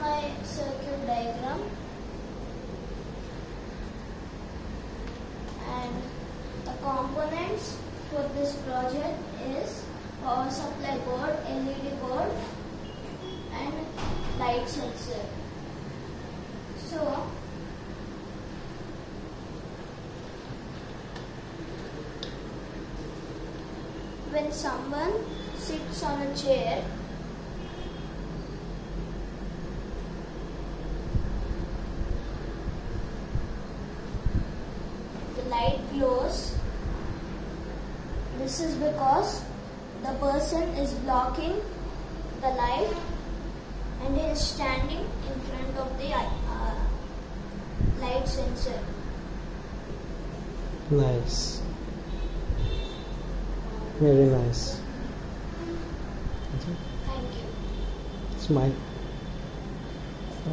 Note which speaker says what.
Speaker 1: my circuit diagram, and the components for this project is power supply board, LED board and light sensor. So when someone sits on a chair, the light glows. This is because the person is blocking the light and he is standing in front of the light sensor.
Speaker 2: Nice. Very nice.
Speaker 1: Thank you.
Speaker 2: Smile.